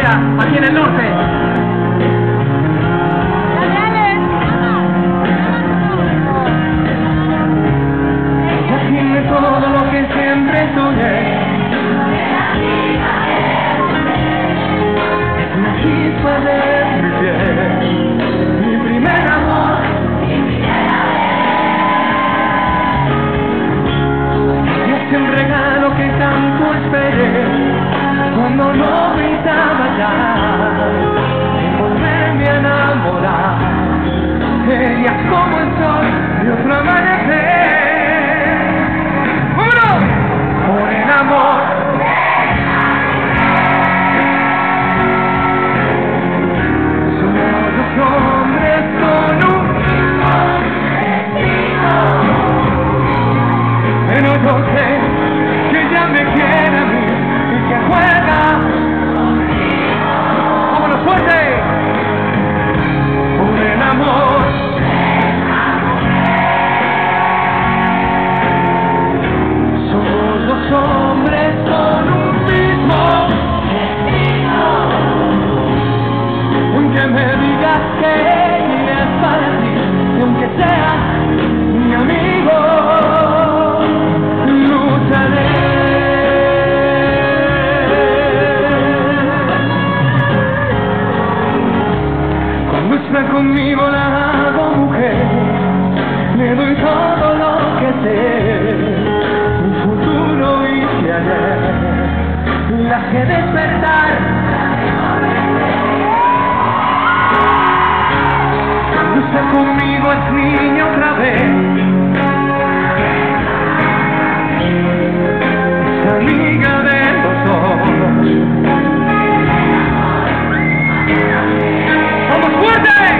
frontera, aquí en el norte. Ya tiene todo lo que siempre soñé. La chispa de mi piel, mi primer amor. Y es un regalo que tanto esperé cuando no pensaba ya en volverme a enamorar. Serías como el sol de otro amanecer. Por el amor. Somos dos hombres con un mismo destino. Pero yo sé que ella me quiere a mí y que juega conmigo. ¡Vámonos fuerte! Por el amor. Hombres con un mismo destino. Aunque me digas que ella es para ti, y aunque seas mi amigo, lucharé. Cuando está conmigo la hago mujer, le doy todo lo que sé. La que despertar. Cuando está conmigo es niño otra vez. Es amiga de los dos. ¡Vamos fuerte!